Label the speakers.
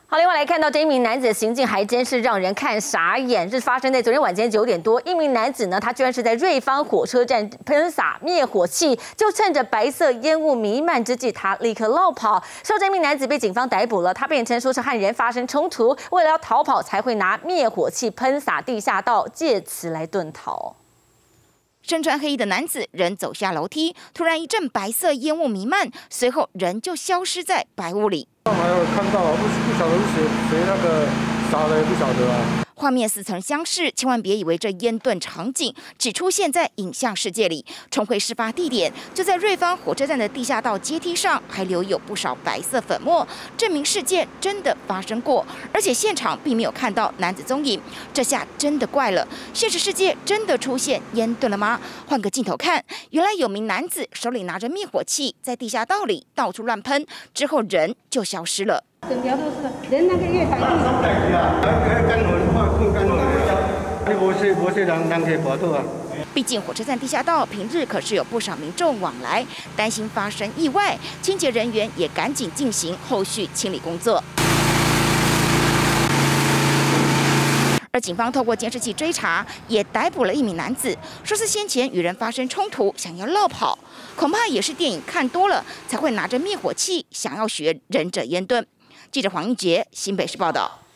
Speaker 1: 好，另外来看到这一名男子的行径还真是让人看傻眼。是发生在昨天晚间9点多，一名男子呢，他居然是在瑞芳火车站喷洒灭火器，就趁着白色烟雾弥漫之际，他立刻落跑。事后这名男子被警方逮捕了，他辩称说是和人发生冲突，为了要逃跑才会拿灭火器喷洒地下道，借此来遁逃。
Speaker 2: 身穿黑衣的男子人走下楼梯，突然一阵白色烟雾弥漫，随后人就消失在白雾里。
Speaker 3: 还有看到不晓得是谁那个杀的，也不晓得啊。
Speaker 2: 画面似曾相识，千万别以为这烟遁场景只出现在影像世界里。重回事发地点，就在瑞芳火车站的地下道阶梯上，还留有不少白色粉末，证明事件真的发生过。而且现场并没有看到男子踪影，这下真的怪了。现实世界真的出现烟遁了吗？换个镜头看，原来有名男子手里拿着灭火器，在地下道里到处乱喷，之后人就消失了。
Speaker 4: 整条都是人那个月台地。
Speaker 2: 毕竟火车站地下道平日可是有不少民众往来，担心发生意外，清洁人员也赶紧进行后续清理工作。而警方透过监视器追查，也逮捕了一名男子，说是先前与人发生冲突，想要落跑，恐怕也是电影看多了，才会拿着灭火器想要学忍者烟遁。记者黄英杰，新北市报道。